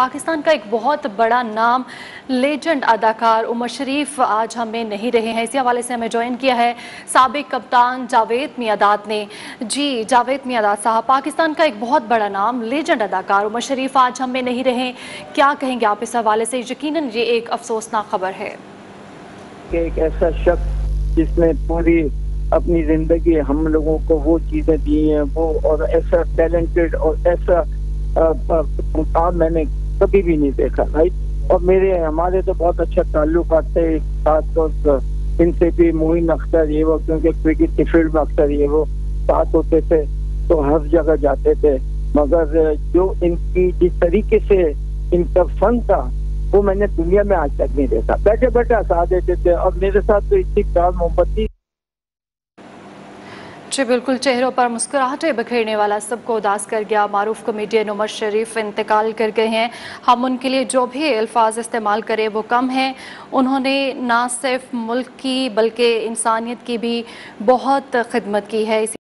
पाकिस्तान का एक बहुत बड़ा नाम लेजेंड अदाकार उमर शरीफ आज हमें नहीं रहे हैं। इसी हवाले से हमें ज्वाइन किया है साबिक कप्तान जावेद मियांदाद ने। जी जावेद मियांदाद साहब, पाकिस्तान का एक बहुत बड़ा नाम लेजेंड अदाकार उमर शरीफ आज हमें नहीं रहे, क्या कहेंगे आप इस हवाले से? यकीनन ये एक अफसोसनाक खबर है कि एक ऐसा शख्स जिसने पूरी अपनी जिंदगी हम लोगों को वो चीजें दी हैं, वो और ऐसा टैलेंटेड और ऐसा मुकाम मैंने कभी भी नहीं देखा, राइट। और हमारे तो बहुत अच्छा ताल्लुकात थे, साथ और इनसे भी मोइन अख्तर ये वो, क्योंकि क्रिकेट की फील्ड में अख्तर ये वो साथ होते थे तो हर जगह जाते थे। मगर जो इनकी जिस तरीके से इनका फन था वो मैंने दुनिया में आज तक नहीं देखा। बैठे बैठे हंसा देते थे और मेरे साथ तो इतनी प्यार मोहब्बत थी। जी बिल्कुल, चेहरों पर मुस्कुराहटें बिखेरने वाला सबको उदास कर गया मारूफ कॉमेडियन उमर शरीफ इंतकाल कर गए हैं। हम उनके लिए जो भी अल्फाज इस्तेमाल करें वो कम हैं। उन्होंने ना सिर्फ मुल्क की बल्कि इंसानियत की भी बहुत खिदमत की है।